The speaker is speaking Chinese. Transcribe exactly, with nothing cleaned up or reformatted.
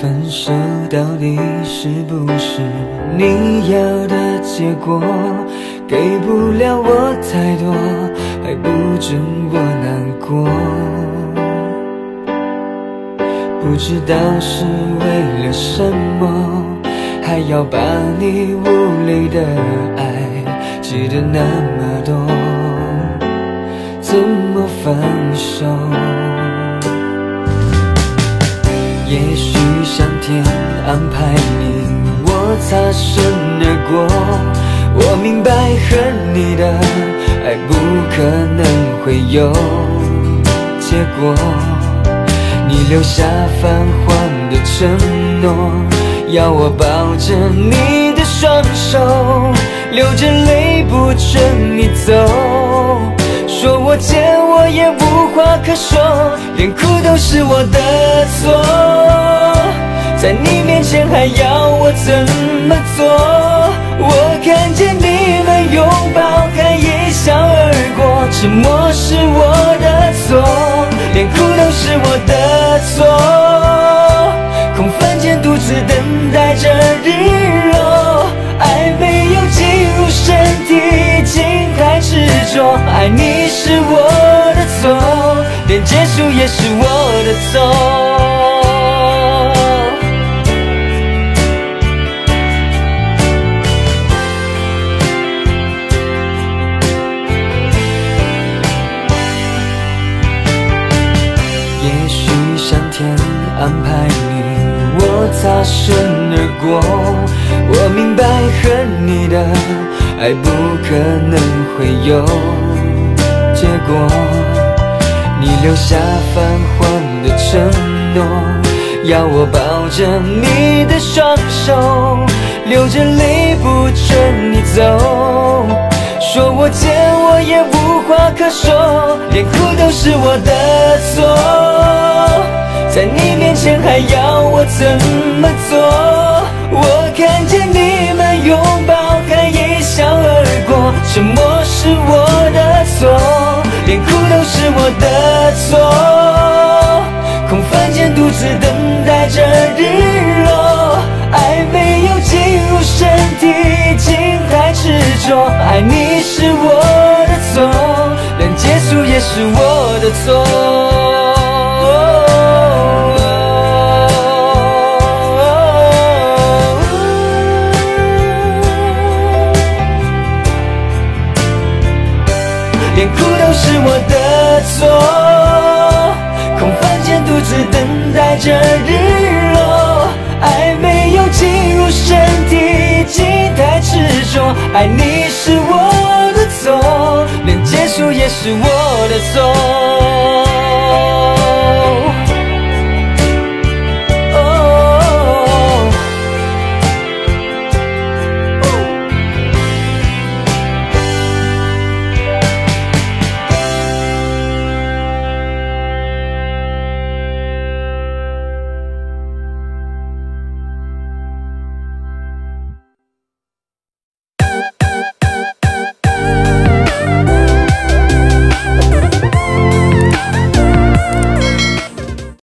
分手到底是不是你要的结果？给不了我太多，还不准我难过。不知道是为了什么，还要把你无理的爱记得那么多，怎么放手？也许上天安排你我擦身而过，我明白和你的爱不可能会有结果。你留下泛黄的承诺，要我抱着你的双手，流着泪不准你走，说我贱我也无话可说，连哭都是我的错，在你面前还要我怎么做？我看见你们拥抱还一笑而过，沉默是我的错，连哭都是我的错，空房间独自等待着日落，爱没有进入身体，竟太执着，爱你是我的错，连结束也是我的错。也许上天安排你我擦身而过，我明白和你的爱不可能会有结果。你留下泛黄的承诺，要我抱着你的双手，流着泪不准你走，说我贱我也无话可说，连哭都是我的错，在你面前还要我怎么做？我看见你们拥抱还一笑而过，沉默是我的错，连哭都是我的错，空房间独自等待着日落，爱没有进入身体，竟太执着，爱你是我的错，连结束也是我的错。连哭都是我的错，空房间独自等待着日落，爱没有进入身体，竟太执着，爱你是我的错，连结束也是我的错。